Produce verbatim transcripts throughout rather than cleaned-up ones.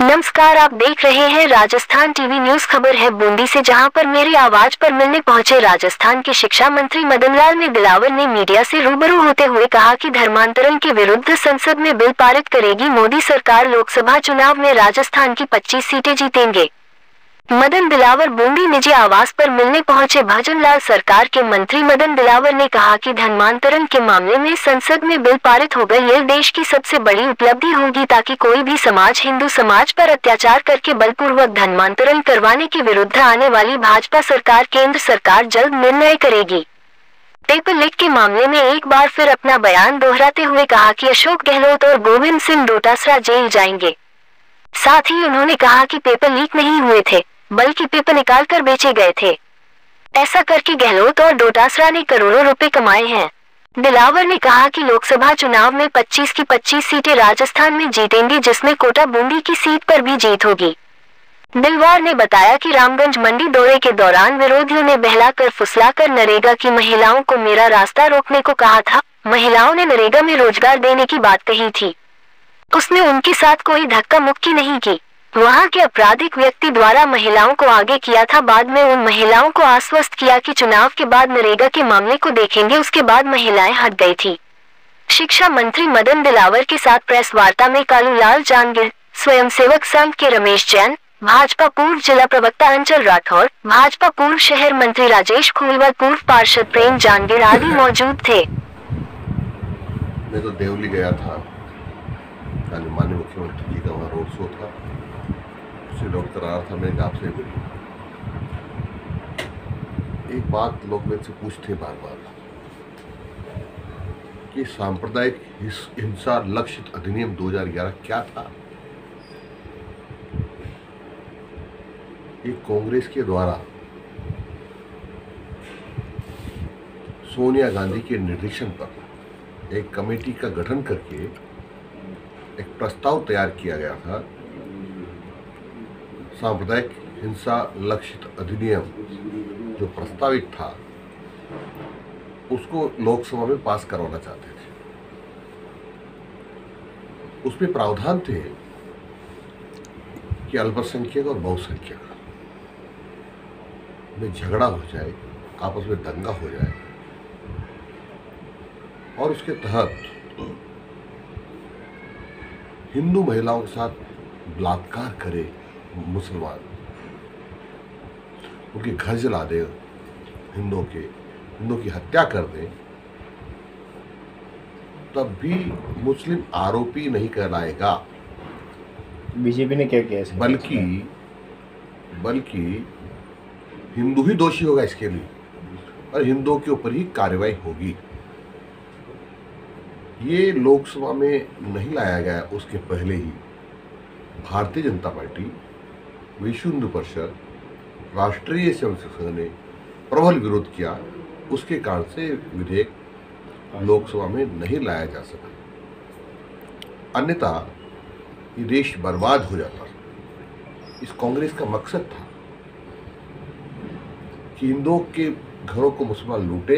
नमस्कार, आप देख रहे हैं राजस्थान टीवी न्यूज। खबर है बूंदी से, जहां पर मेरी आवाज पर मिलने पहुंचे राजस्थान के शिक्षा मंत्री मदन लाल दिलावर ने मीडिया से रूबरू होते हुए कहा कि धर्मांतरण के विरुद्ध संसद में बिल पारित करेगी मोदी सरकार। लोकसभा चुनाव में राजस्थान की पच्चीस सीटें जीतेंगे। मदन दिलावर बूंदी निजी आवास पर मिलने पहुंचे भजनलाल सरकार के मंत्री मदन दिलावर ने कहा कि धर्मांतरण के मामले में संसद में बिल पारित हो गए, यह देश की सबसे बड़ी उपलब्धि होगी ताकि कोई भी समाज हिंदू समाज पर अत्याचार करके बलपूर्वक धर्मांतरण करवाने के विरुद्ध आने वाली भाजपा सरकार केंद्र सरकार जल्द निर्णय करेगी। पेपर लीक के मामले में एक बार फिर अपना बयान दोहराते हुए कहा कि अशोक गहलोत और गोविंद सिंह डोटासरा जेल जाएंगे। साथ ही उन्होंने कहा कि पेपर लीक नहीं हुए थे, बल्कि पेपर निकाल कर बेचे गए थे। ऐसा करके गहलोत और डोटासरा ने करोड़ों रुपए कमाए हैं। दिलावर ने कहा कि लोकसभा चुनाव में पच्चीस की पच्चीस सीटें राजस्थान में जीतेंगी, जिसमें कोटा बूंदी की सीट पर भी जीत होगी। दिलवार ने बताया कि रामगंज मंडी दौरे के दौरान विरोधियों ने बहलाकर फुसलाकर नरेगा की महिलाओं को मेरा रास्ता रोकने को कहा था। महिलाओं ने नरेगा में रोजगार देने की बात कही थी। उसने उनके साथ कोई धक्का मुक्की नहीं की। वहां के आपराधिक व्यक्ति द्वारा महिलाओं को आगे किया था। बाद में उन महिलाओं को आश्वस्त किया कि चुनाव के बाद नरेगा के मामले को देखेंगे। उसके बाद महिलाएं हट गई थी। शिक्षा मंत्री मदन दिलावर के साथ प्रेस वार्ता में कालूलाल जांगिड़, स्वयंसेवक संघ के रमेश जैन, भाजपा पूर्व जिला प्रवक्ता अंचल राठौर, भाजपा पूर्व शहर मंत्री राजेश खूलवर, पूर्व पार्षद प्रेम जांगिड़ आदि मौजूद थे। मैं तो देवली गया था, माननीय मुख्यमंत्री जी का वहाँ रोड शो था, उसे डॉक्टर आ रहा था। मैं आपसे एक बात लोग मेरे से पूछते बार बार कि सांप्रदायिक हिंसा लक्षित अधिनियम दो हज़ार ग्यारह क्या था। ये कांग्रेस के द्वारा सोनिया गांधी के निर्देशन पर एक कमेटी का गठन करके एक प्रस्ताव तैयार किया गया था। सांप्रदायिक हिंसा लक्षित अधिनियम जो प्रस्तावित था, उसको लोकसभा में पास करवाना चाहते थे। उसमें प्रावधान थे कि अल्पसंख्यक और बहुसंख्यक में झगड़ा हो जाए, आपस में दंगा हो जाए, और उसके तहत हिंदू महिलाओं के साथ बलात्कार करे मुसलमान, उनके घर जला दे, हिंदुओं के हिंदुओं की हत्या कर दे, तब भी मुस्लिम आरोपी नहीं कहलाएगा। बीजेपी ने क्या किया इसके? बल्कि बल्कि हिंदू ही दोषी होगा इसके लिए, और हिंदुओं के ऊपर ही कार्रवाई होगी। ये लोकसभा में नहीं लाया गया। उसके पहले ही भारतीय जनता पार्टी, विश्व हिंदू परिषद, राष्ट्रीय स्वयंसेवक संघ ने प्रबल विरोध किया। उसके कारण से विधेयक लोकसभा में नहीं लाया जा सका, अन्यथा ये देश बर्बाद हो जाता। इस कांग्रेस का मकसद था कि हिंदुओं के घरों को मुसलमान लूटे,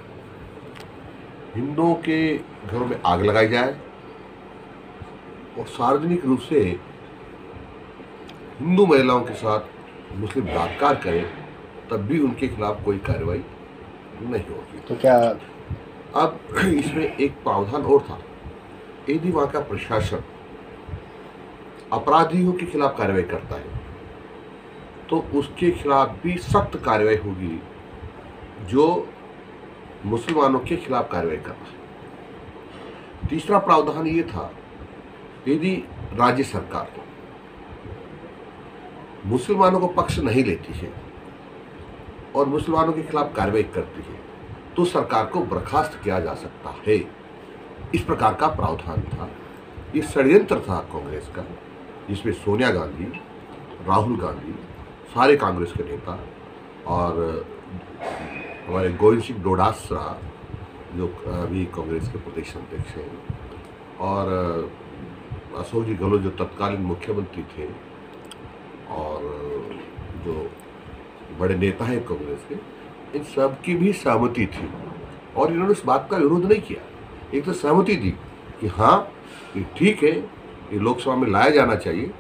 हिंदुओं के घरों में आग लगाई जाए और सार्वजनिक रूप से हिंदू महिलाओं के साथ मुस्लिम बलात्कार करें, तब भी उनके खिलाफ कोई कार्रवाई नहीं होगी। तो क्या अब इसमें एक प्रावधान और था, यदि वहाँ का प्रशासन अपराधियों के खिलाफ कार्रवाई करता है तो उसके खिलाफ भी सख्त कार्रवाई होगी जो मुसलमानों के खिलाफ कार्रवाई कर रहा है। तीसरा प्रावधान ये था, यदि राज्य सरकार मुसलमानों को पक्ष नहीं लेती है और मुसलमानों के खिलाफ कार्रवाई करती है तो सरकार को बर्खास्त किया जा सकता है। इस प्रकार का प्रावधान था। ये षड्यंत्र था कांग्रेस का, जिसमें सोनिया गांधी, राहुल गांधी, सारे कांग्रेस के नेता और हमारे गोविंद सिंह डोटासरा जो अभी कांग्रेस के प्रदेश अध्यक्ष हैं, और अशोक जी गहलोत जो तत्कालीन मुख्यमंत्री थे, और जो बड़े नेता हैं कांग्रेस के, इन सब की भी सहमति थी और इन्होंने इस बात का विरोध नहीं किया। एक तो सहमति दी कि हाँ ये ठीक है, ये लोकसभा में लाया जाना चाहिए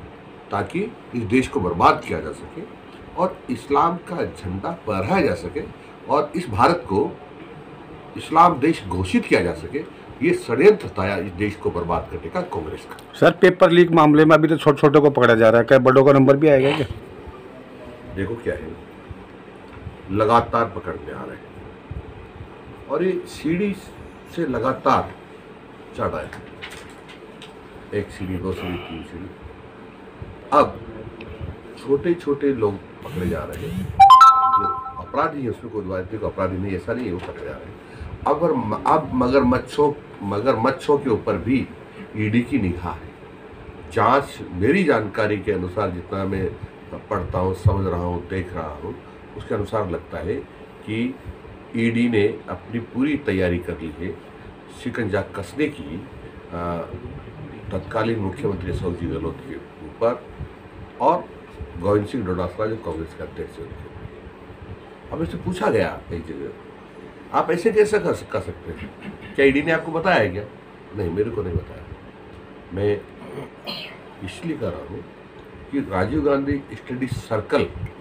ताकि इस देश को बर्बाद किया जा सके और इस्लाम का झंडा फहराया जा सके और इस भारत को इस्लाम देश घोषित किया जा सके। ये षड्यंत्र था इस देश को बर्बाद करने का कांग्रेस का। सर, पेपर लीक मामले में अभी तो छोटे छोटे को पकड़ा जा रहा है, क्या बड़ों का नंबर भी आएगा क्या? देखो क्या है, लगातार पकड़ने आ रहे हैं और ये सीढ़ी से लगातार चढ़ रहा है, एक सीढ़ी, दो सीढ़ी, तीन सीढ़ी। अब छोटे छोटे लोग पकड़े जा रहे हैं, जो अपराधी है उसमें कोई बात अपराधी नहीं, ऐसा नहीं है, वो पकड़े जा रहे हैं। अब अब मगरमच्छों मगरमच्छों के ऊपर भी ईडी की निगाह है। जांच मेरी जानकारी के अनुसार, जितना मैं पढ़ता हूँ, समझ रहा हूँ, देख रहा हूँ, उसके अनुसार लगता है कि ईडी ने अपनी पूरी तैयारी कर ली है शिकंजा कसने की तत्कालीन मुख्यमंत्री अशोक जी गहलोत के ऊपर और गोविंद सिंह डोटासरा जो कांग्रेस के अध्यक्ष हैं। अब इससे पूछा गया एक जगह, आप ऐसे कैसे कर, कर सकते हैं? क्या ईडी ने आपको बताया क्या? नहीं, मेरे को नहीं बताया। मैं इसलिए कर रहा हूँ कि राजीव गांधी स्टडी सर्कल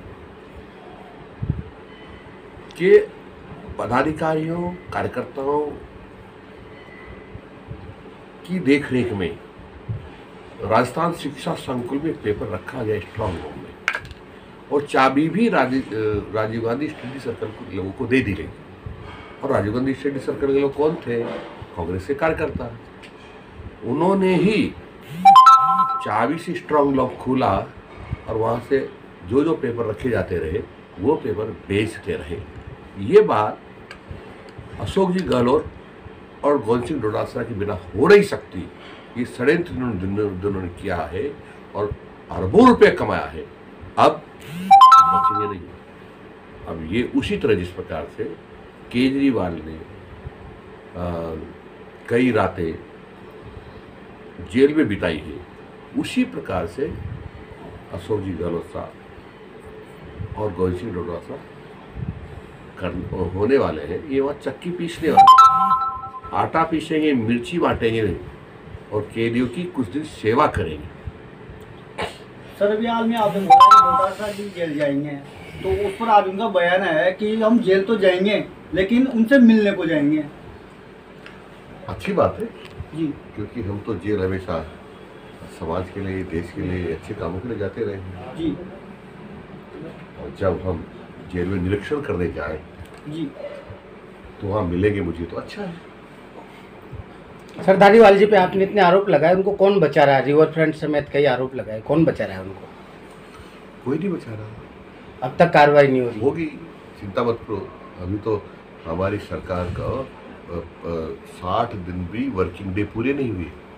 के पदाधिकारियों, कार्यकर्ताओं की देखरेख में राजस्थान शिक्षा संकुल में पेपर रखा गया स्ट्रॉन्ग रूम में और चाबी भी राजीव राजीव गांधी स्टडी सर्कल को लोगों को दे दी गई। और राजीव गांधी स्टडी सर्कल के लोग कौन थे? कांग्रेस के कार्यकर्ता। उन्होंने ही चाबी से स्ट्रॉन्ग लॉक खोला और वहाँ से जो जो पेपर रखे जाते रहे वो पेपर बेचते रहे। ये बात अशोक जी गहलोत और गोविंद सिंह डोटासरा के बिना हो नहीं सकती। ये षड्यंत्र जिन्होंने किया है और अरबों रुपये कमाया है, अब बचेंगे नहीं। अब ये उसी तरह जिस प्रकार से केजरीवाल ने आ, कई रातें जेल में बिताई है, उसी प्रकार से अशोक जी गहलोत साहब और गोविंद सिंह डोटासरा कर होने वाले हैं। ये वहाँ चक्की पीसने वाले, आटा पीसेंगे, मिर्ची बांटेंगे और कैदियों की कुछ दिन सेवा करेंगे। सर, अभी हाल में आपने बोला कि डोटासरा जी जेल जाएंगे, तो उस पर आज उनका बयान है कि हम जेल तो जाएंगे लेकिन उनसे मिलने को जाएंगे। अच्छी बात है जी, क्योंकि हम तो जेल हमेशा समाज के लिए, देश के लिए, अच्छे कामों के लिए जाते रहे हैं जी। और जब हम जेल में निरीक्षण करने जाए जी तो वहाँ मिलेंगे मुझे तो अच्छा है। सर, धारीवाल जी पे आपने इतने आरोप लगाए, उनको कौन बचा रहा है? रिवर फ्रंट समेत कई आरोप लगाए, कौन बचा रहा है उनको? कोई नहीं बचा रहा। अब तक कार्रवाई नहीं हो रही होगी, चिंता मत करो। अभी तो हमारी सरकार का साठ दिन भी वर्किंग डे पूरे नहीं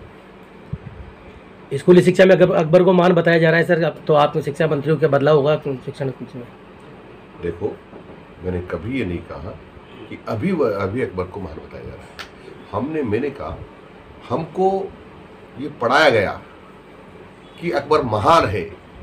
हुए। स्कूली शिक्षा में अकबर को मान बताया जा रहा है सर, अब तो आप शिक्षा मंत्रियों के बदलाव होगा शिक्षा में। देखो, मैंने कभी ये नहीं कहा कि अभी अभी अकबर को महान बताया जा रहा है। हमने मैंने कहा हमको ये पढ़ाया गया कि अकबर महान है,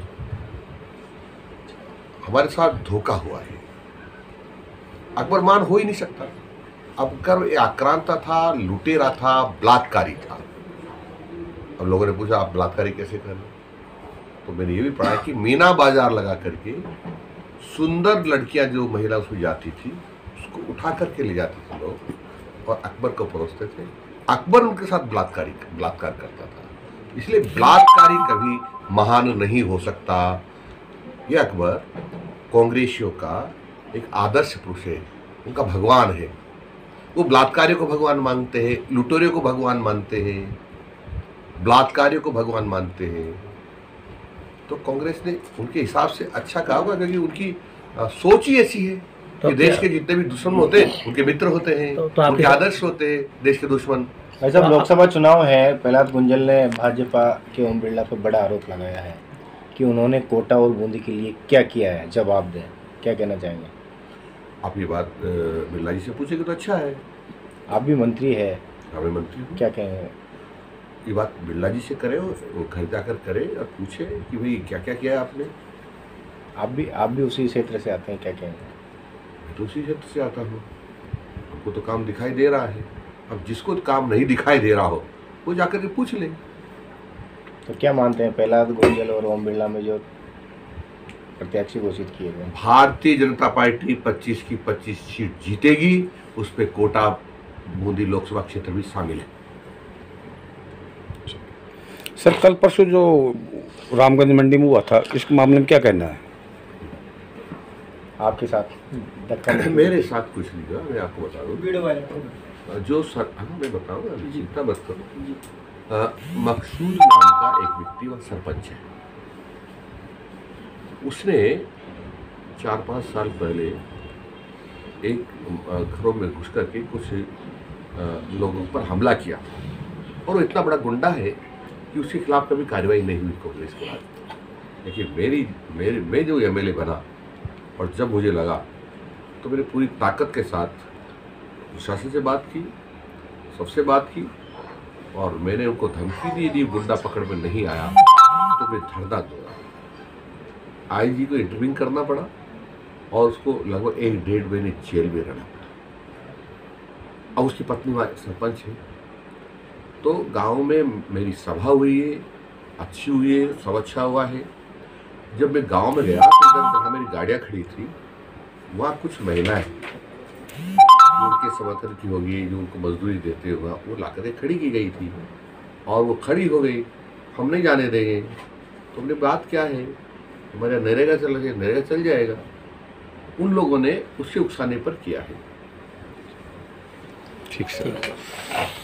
हमारे साथ धोखा हुआ है। अकबर महान हो ही नहीं सकता। अकबर आक्रांता था, लुटेरा था, बलात्कारी था। अब लोगों ने पूछा आप बलात्कारी कैसे कर रहे? तो मैंने ये भी पढ़ा कि मीना बाजार लगा करके सुंदर लड़कियां जो महिला उसमें जाती थी उसको उठा करके ले जाते थे लोग और अकबर को परोसते थे। अकबर उनके साथ बलात्कारी बलात्कार करता था, इसलिए बलात्कारी कभी महान नहीं हो सकता। ये अकबर कांग्रेसियों का एक आदर्श पुरुष है, उनका भगवान है। वो बलात्कारियों को भगवान मानते हैं, लुटेरों को भगवान मानते हैं, बलात्कारियों को भगवान मानते हैं। तो कांग्रेस ने उनके हिसाब से अच्छा कहा होगा, क्योंकि उनकी आ, सोच ही ऐसी है तो कि देश के जितने भी दुश्मन होते हैं उनके मित्र होते हैं, तो, तो उनके आदर्श होते हैं देश के दुश्मन। भाई साहब, लोकसभा चुनाव है, प्रहलाद गुंजल ने भाजपा के ओम बिरला पर बड़ा आरोप लगाया है कि उन्होंने कोटा और बूंदी के लिए क्या किया है, जवाब दें, क्या कहना चाहेंगे आप? ये बात बिरला जी से पूछेंगे तो अच्छा है। आप भी मंत्री है, हमें मंत्री हूँ, क्या कहेंगे? ये बात बिरला जी से करें, वो घर जाकर करे और पूछे कि भाई क्या क्या किया है आपने। आप भी आप भी उसी क्षेत्र से आते हैं, क्या कहेंगे? मैं तो उसी क्षेत्र से आता हूँ, हमको तो काम दिखाई दे रहा है। अब जिसको काम नहीं दिखाई दे रहा हो वो जाकर के पूछ ले। तो क्या मानते हैं प्रहलाद गुंजल और ओम बिरला में जो प्रत्याशी घोषित किए गए? भारतीय जनता पार्टी पच्चीस की पच्चीस सीट जीतेगी, उस पे कोटा बूंदी लोकसभा क्षेत्र भी शामिल है। सर कल परसों जो रामगंज मंडी में हुआ था, इस मामले में क्या कहना है आपके साथ? धक्का मेरे साथ कुछ नहीं हुआ, मैं आपको बता दूं। वीडियो वायरल जो सर हाँ मैं बताऊंगा, चिंता मत करो। मकसूद नाम का एक व्यक्ति वह सरपंच है। उसने चार पाँच साल पहले एक घरों में घुस करके कुछ लोगों पर हमला किया और वो इतना बड़ा गुंडा है कि उसके खिलाफ कभी कार्रवाई नहीं हुई कांग्रेस के बाद। लेकिन मेरी मेरे मैं जो एमएलए बना और जब मुझे लगा तो मैंने पूरी ताकत के साथ प्रशासन से बात की, सबसे बात की और मैंने उनको धमकी दी, यदि गुंडा पकड़ में नहीं आया तो मैं धरना दूंगा। आईजी को इंटरव्यू करना पड़ा और उसको लगभग एक डेढ़ महीने जेल में रहना पड़ा। अब उसकी पत्नी सरपंच है। तो गांव में मेरी सभा हुई है, अच्छी हुई है, सब अच्छा हुआ है। जब मैं गांव में गया तो जहाँ मेरी गाड़ियाँ खड़ी थी वहाँ कुछ महिलाएं जो उनके समर्थन की होगी, जो उनको मजदूरी देते हुआ वो ला कर खड़ी की गई थी और वो खड़ी हो गई, हम नहीं जाने देंगे। तो हमने बात क्या है, हमारे नरेगा चल रहा है, नरेगा चल जाएगा। उन लोगों ने उससे उकसाने पर किया है। ठीक सर।